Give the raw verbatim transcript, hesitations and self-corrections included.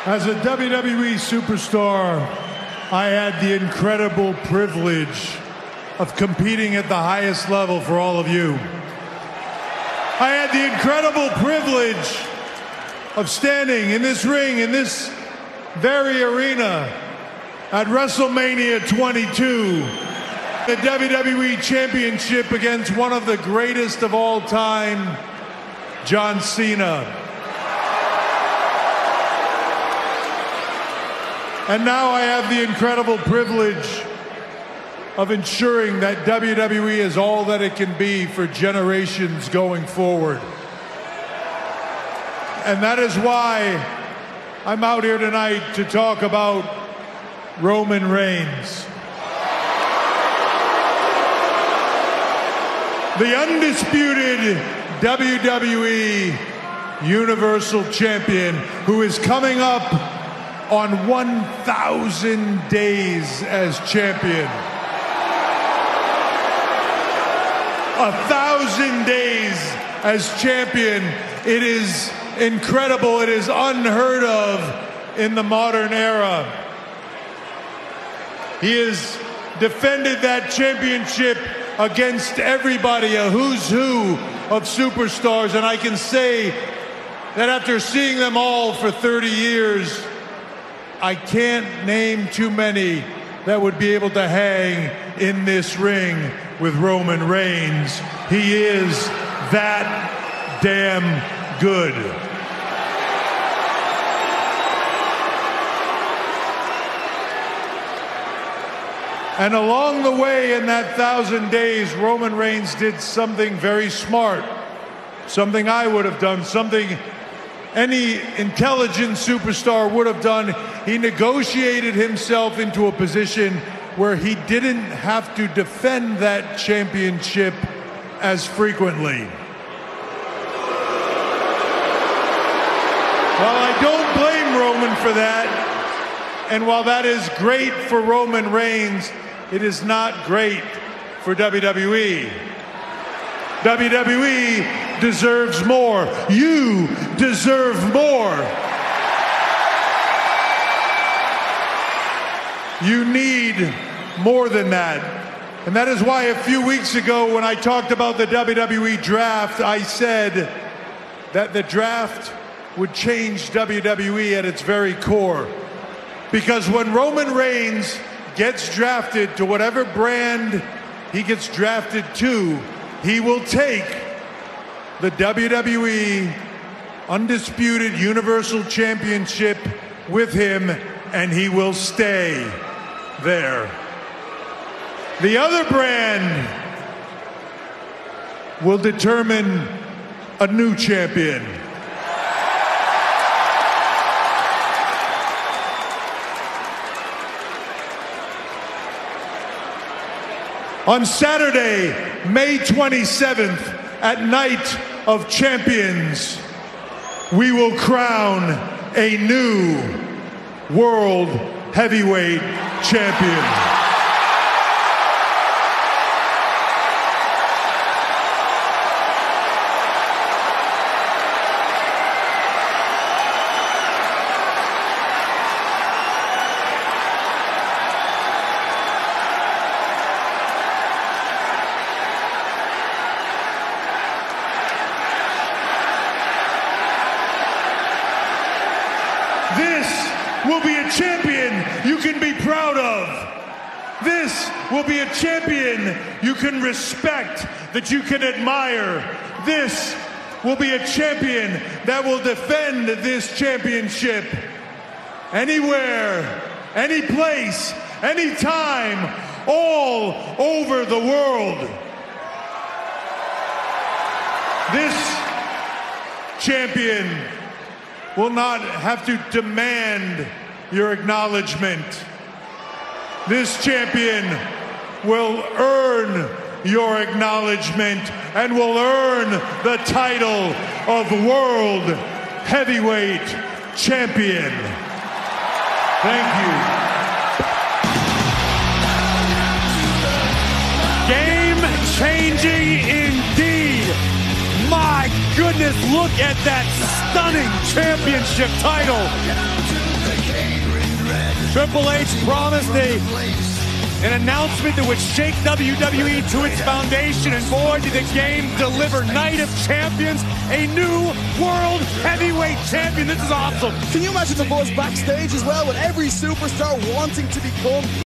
As a W W E superstar, I had the incredible privilege of competing at the highest level for all of you. I had the incredible privilege of standing in this ring, in this very arena, at WrestleMania twenty-two, the W W E Championship against one of the greatest of all time, John Cena. And now I have the incredible privilege of ensuring that W W E is all that it can be for generations going forward. And that is why I'm out here tonight to talk about Roman Reigns. The undisputed W W E Universal Champion, who is coming up on one thousand days as champion. A thousand days as champion. It is incredible. It is unheard of in the modern era. He has defended that championship against everybody, a who's who of superstars. And I can say that after seeing them all for thirty years, I can't name too many that would be able to hang in this ring with Roman Reigns. He is that damn good. And along the way in that thousand days, Roman Reigns did something very smart, something I would have done, something any intelligent superstar would have done. He negotiated himself into a position where he didn't have to defend that championship as frequently. While I don't blame Roman for that, and while that is great for Roman Reigns, it is not great for W W E. W W E deserves more. You deserve more. You need more than that. And that is why a few weeks ago when I talked about the W W E draft, I said that the draft would change W W E at its very core. Because when Roman Reigns gets drafted to whatever brand he gets drafted to, he will take the W W E Undisputed Universal Championship with him, and he will stay there. The other brand will determine a new champion. On Saturday, May twenty-seventh, at Night of Champions, we will crown a new World Heavyweight Champion. Will be a champion you can be proud of. This will be a champion you can respect, that you can admire. This will be a champion that will defend this championship anywhere, any place, anytime, all over the world. This champion will not have to demand your acknowledgement. This champion will earn your acknowledgement and will earn the title of World Heavyweight Champion. Thank you. Game-changing indeed. My goodness, look at that stunning championship title. Triple H promised a, an announcement that would shake W W E to its foundation, and boy, did the game deliver. Night of Champions, a new world heavyweight champion. This is awesome. Can you imagine the buzz backstage as well, with every superstar wanting to become